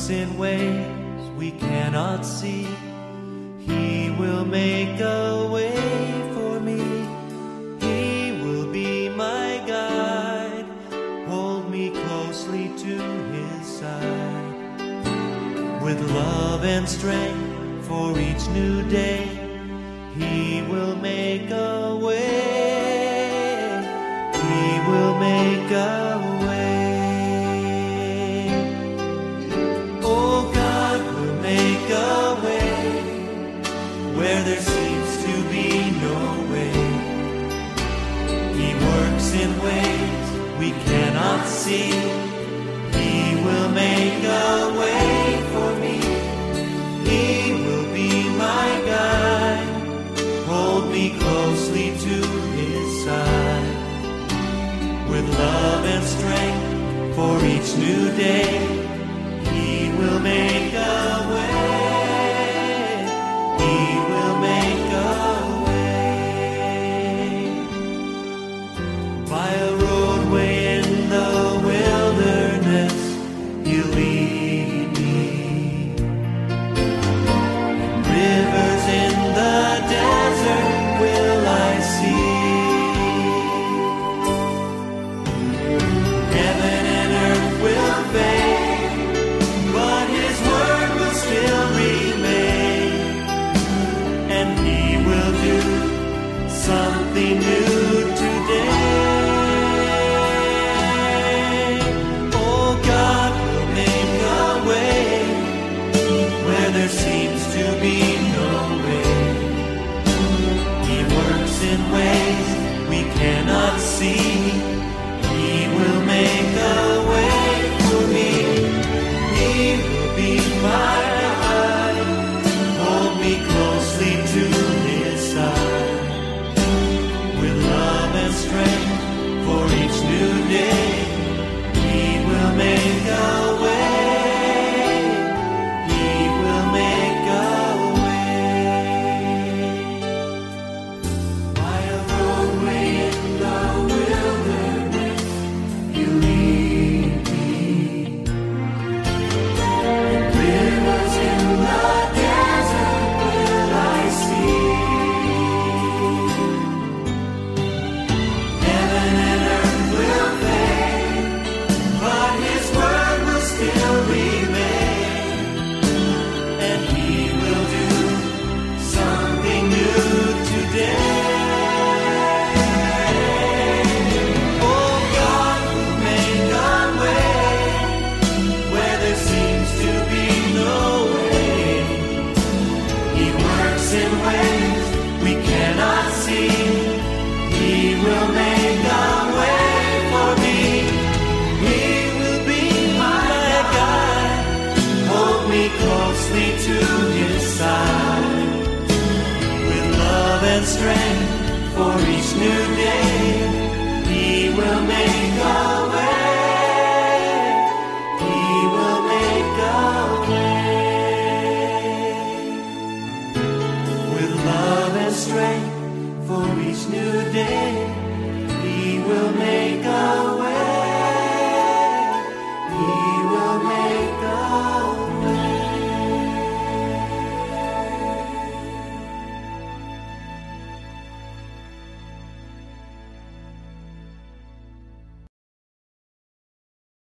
works in ways we cannot see. He will make a way for me. He will be my guide, hold me closely to his side. With love and strength for each new day, he will make a way. He will make a way. Oh, God will make a way where there seems to be no way. He works in ways we cannot see. He will make a way for me. He will be my guide, hold me closely to his side. With love and strength for each new day, he will make a way. He will make a way. By a roadway in the wilderness, he'll lead me. Rivers in the desert will I see. Heaven and earth will fade, but his word will still remain. And he will do something new today. Oh, God will make a way where there seems to be no way. He works in ways we cannot see. He will make a way for me. He will be my guide, hold me closely to his side. With love and strength for each new day, he will make a way. He will make a way. By a roadway in the wilderness, you lead me. Rivers in the desert will I see. Heaven and earth will fade, but his word will still remain. And he will do something new today. Oh, God will make a way where there seems to be no way. He works in ways we cannot see. He will make a way for me. He will be my guide, hold me closely to his side. With love and strength for each new day, he will make a way. He will make a way. With love and strength for each new day, he will make